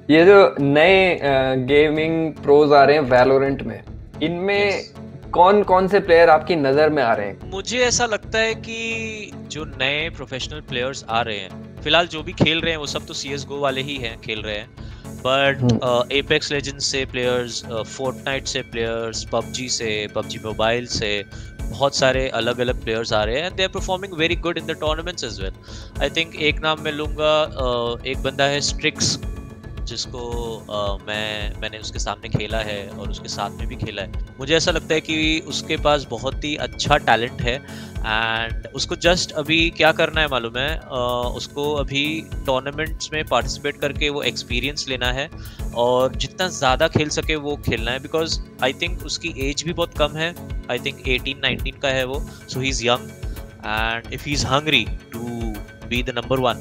ये जो नए गेमिंग प्रोज आ रहे हैं वैलोरेंट में, यस, इनमें कौन कौन से प्लेयर आपकी नजर में आ रहे हैं? मुझे ऐसा लगता है कि जो नए प्रोफेशनल प्लेयर्स आ रहे हैं, फिलहाल जो भी खेल रहे हैं वो सब तो CS:GO वाले ही हैं खेल रहे हैं, बट हम्म। एपेक्स लेजेंड्स से प्लेयर्स, फोर्टनाइट से प्लेयर्स, पबजी से, पबजी मोबाइल से बहुत सारे अलग अलग प्लेयर्स आ रहे हैं, they are performing very good in the tournaments as well. I think एक नाम मैं लूंगा, एक बंदा है स्ट्रिक्स, जिसको मैंने उसके सामने खेला है और उसके साथ में भी खेला है। मुझे ऐसा लगता है कि उसके पास बहुत ही अच्छा टैलेंट है, एंड उसको जस्ट अभी क्या करना है मालूम है, उसको अभी टूर्नामेंट्स में पार्टिसिपेट करके वो एक्सपीरियंस लेना है और जितना ज़्यादा खेल सके वो खेलना है, बिकॉज आई थिंक उसकी एज भी बहुत कम है। आई थिंक 18-19 का है वो, so he is young, and if he is hungry to be the number one,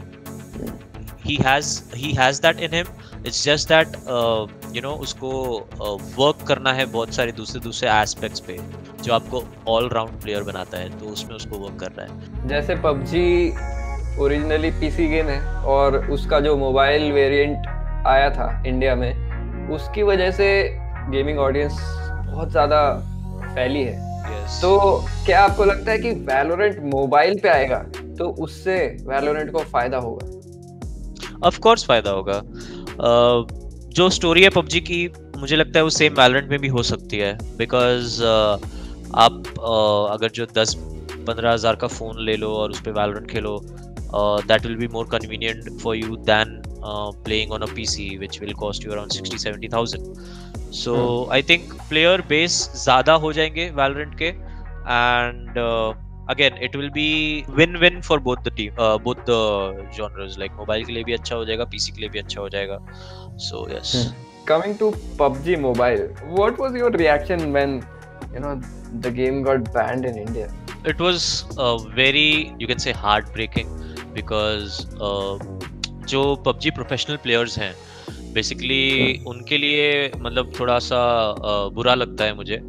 he has that in him. It's just that उसको वर्क करना है बहुत सारे दूसरे दूसरे एस्पेक्ट्स पे, जो आपको ऑल राउंड प्लेयर बनाता है, तो उसमें उसको वर्क करना है। जैसे पबजी ओरिजिनली पीसी गेम है और उसका जो मोबाइल वेरिएंट आया था इंडिया में, उसकी वजह से गेमिंग ऑडियंस बहुत ज़्यादा फैली है। यस, तो क्या आपको लगता है कि वैलोरेंट मोबाइल पे आएगा तो उससे वैलोरेंट को फायदा होगा? ऑफ कोर्स फायदा होगा। जो स्टोरी है पबजी की, मुझे लगता है वो सेम वैलोरेंट में भी हो सकती है, बिकॉज आप अगर जो 10-15 हज़ार का फ़ोन ले लो और उस पर वैलोरेंट खेलो, that will be more convenient for you than playing on a PC which will cost you around 60-70 thousand. So I think player base ज़्यादा हो जाएंगे वैलोरेंट के, एंड again it will be win-win for both the team, both the genres, like mobile के लिए भी अच्छा हो जाएगा, पीसी के लिए भी अच्छा हो जाएगा। So yes, Coming to PUBG Mobile, what was your reaction when you know the game got banned in India? it was very, you can say, heartbreaking, because जो PUBG प्रोफेशनल प्लेयर्स हैं, basically उनके लिए मतलब थोड़ा सा बुरा लगता है मुझे,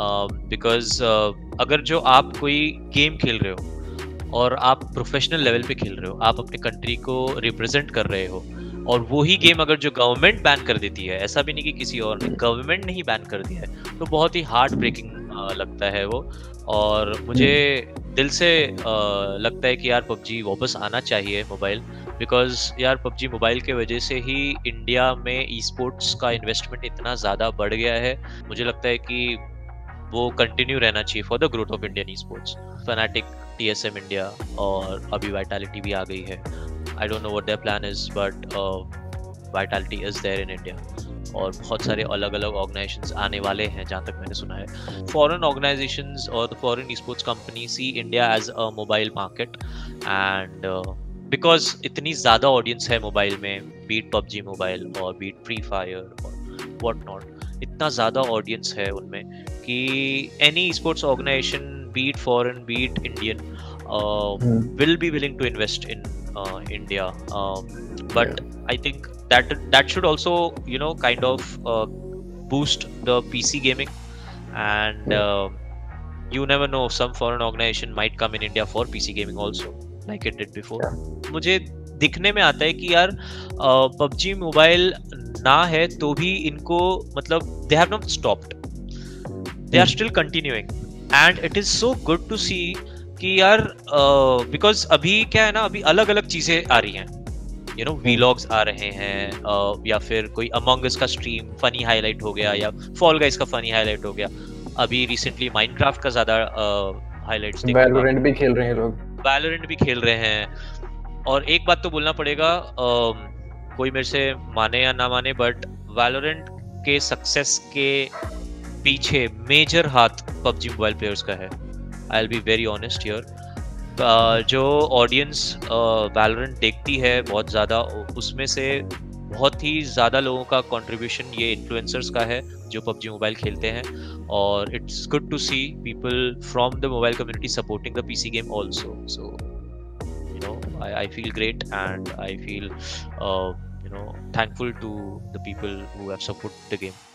बिकॉज अगर जो आप कोई गेम खेल रहे हो और आप प्रोफेशनल लेवल पे खेल रहे हो, आप अपने कंट्री को रिप्रेजेंट कर रहे हो, और वही गेम अगर जो गवर्नमेंट बैन कर देती है, ऐसा भी नहीं कि किसी और ने, गवर्नमेंट ने ही बैन कर दिया है, तो बहुत ही हार्ट ब्रेकिंग लगता है वो। और मुझे दिल से लगता है कि यार पबजी वापस आना चाहिए मोबाइल, बिकॉज यार पबजी मोबाइल के वजह से ही इंडिया में ई स्पोर्ट्स का इन्वेस्टमेंट इतना ज़्यादा बढ़ गया है। मुझे लगता है कि वो कंटिन्यू रहना चाहिए for the growth of Indian e sports. Fanatic, TSM India, और अभी वाइटैलिटी भी आ गई है। I don't know what their plan is, but Vitality is there in India, और बहुत सारे अलग अलग ऑर्गेनाइजेशंस आने वाले हैं जहाँ तक मैंने सुना है। फॉरेन ऑर्गेनाइजेशंस और the foreign e sports company see India as a mobile market, and because इतनी ज़्यादा ऑडियंस है मोबाइल में, बीट पबजी मोबाइल और बीट फ्री फायर और व्हाट नॉट, इतना ज़्यादा ऑडियंस है उनमें कि any sports organisation, be it foreign be it Indian, will be willing to invest in India, but I think that should also kind of boost the PC gaming, and you never know, some foreign organization might come in India for PC gaming also, like it did before. मुझे दिखने में आता है कि यार PUBG mobile ना है तो भी इनको, मतलब they have not stopped, they are still continuing, and it is so good to see कि यार बिकॉज अभी क्या है ना, अभी अलग अलग चीजें आ रही हैं, वीलॉग्स आ रहे हैं, या फिर कोई अमंग अस का स्ट्रीम फनी हाईलाइट हो गया, या फॉल गाइस का फनी हाईलाइट हो गया। अभी रिसेंटली माइनक्राफ्ट का ज्यादा हाईलाइट्स देखने को, वैलोरेंट भी खेल रहे हैं लोग। वैलोरेंट भी खेल रहे हैं। और एक बात तो बोलना पड़ेगा, कोई मेरे से माने या ना माने, बट वैलोरेंट के सक्सेस के पीछे मेजर हाथ पबजी मोबाइल प्लेयर्स का है। I'll be very honest here. जो ऑडियंस वैलोरेंट देखती है बहुत ज़्यादा, उसमें से बहुत ही ज़्यादा लोगों का कंट्रीब्यूशन ये इन्फ्लुएंसर्स का है जो पबजी मोबाइल खेलते हैं, और it's good to see people from the mobile community supporting the PC game also. So I feel great, and I feel thankful to the people who have supported the game.